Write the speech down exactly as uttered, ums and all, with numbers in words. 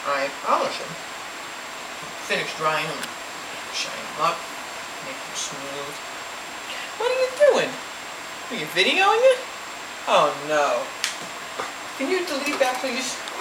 I polish them. Finish drying them, shine them up, make them smooth. What are you doing? Are you videoing it? Oh no. Can you delete that, please?